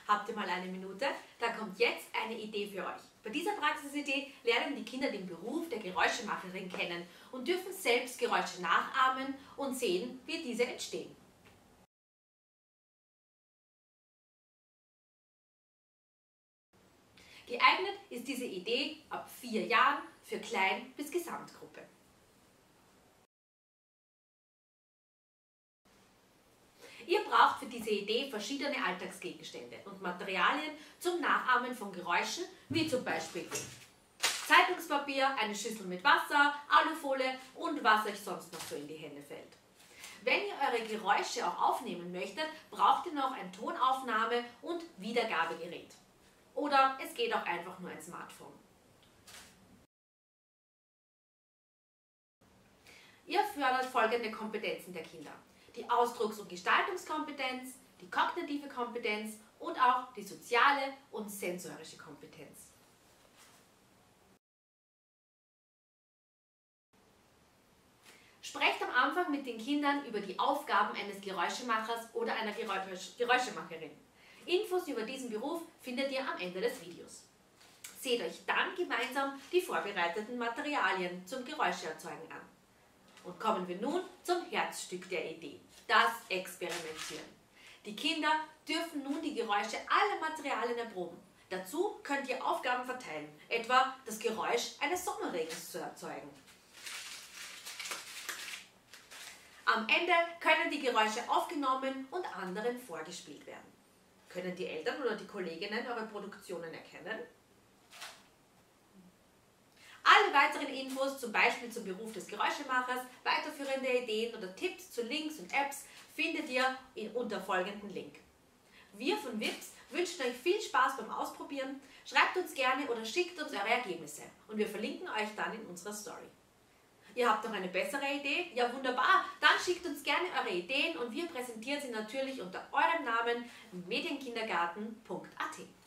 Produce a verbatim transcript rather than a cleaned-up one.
Habt ihr mal eine Minute? Da kommt jetzt eine Idee für euch. Bei dieser Praxisidee lernen die Kinder den Beruf der Geräuschemacherin kennen und dürfen selbst Geräusche nachahmen und sehen, wie diese entstehen. Geeignet ist diese Idee ab vier Jahren für Klein- bis Gesamtgruppe. Ihr braucht für diese Idee verschiedene Alltagsgegenstände und Materialien zum Nachahmen von Geräuschen, wie zum Beispiel Zeitungspapier, eine Schüssel mit Wasser, Alufolie und was euch sonst noch so in die Hände fällt. Wenn ihr eure Geräusche auch aufnehmen möchtet, braucht ihr noch ein Tonaufnahme- und Wiedergabegerät. Oder es geht auch einfach nur ein Smartphone. Ihr fördert folgende Kompetenzen der Kinder: die Ausdrucks- und Gestaltungskompetenz, die kognitive Kompetenz und auch die soziale und sensorische Kompetenz. Sprecht am Anfang mit den Kindern über die Aufgaben eines Geräuschemachers oder einer Geräuschemacherin. Infos über diesen Beruf findet ihr am Ende des Videos. Seht euch dann gemeinsam die vorbereiteten Materialien zum Geräuscheerzeugen an. Und kommen wir nun zum Herzstück der Idee: das Experimentieren. Die Kinder dürfen nun die Geräusche aller Materialien erproben. Dazu könnt ihr Aufgaben verteilen, etwa das Geräusch eines Sommerregens zu erzeugen. Am Ende können die Geräusche aufgenommen und anderen vorgespielt werden. Können die Eltern oder die Kolleginnen eure Produktionen erkennen? Alle weiteren Infos, zum Beispiel zum Beruf des Geräuschemachers, weiterführende Ideen oder Tipps zu Links und Apps, findet ihr unter folgendem Link. Wir von Wips wünschen euch viel Spaß beim Ausprobieren. Schreibt uns gerne oder schickt uns eure Ergebnisse und wir verlinken euch dann in unserer Story. Ihr habt noch eine bessere Idee? Ja, wunderbar! Dann schickt uns gerne eure Ideen und wir präsentieren sie natürlich unter eurem Namen im medienkindergarten punkt a t.